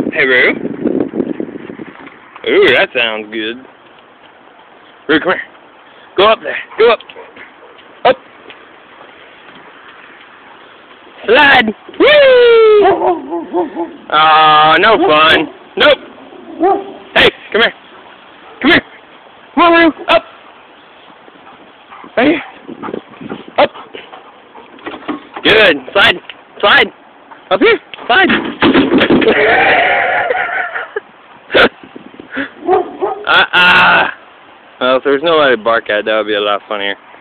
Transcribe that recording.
Hey, Roo. Ooh, that sounds good. Roo, come here. Go up there. Go up. Up. Slide. Whee! Aw, no fun. Nope. Hey, come here. Come here. Come on, Roo. Up. Right here. Up. Good. Slide. Slide. Up here. Slide. Well, if there's nobody to bark at, that would be a lot funnier.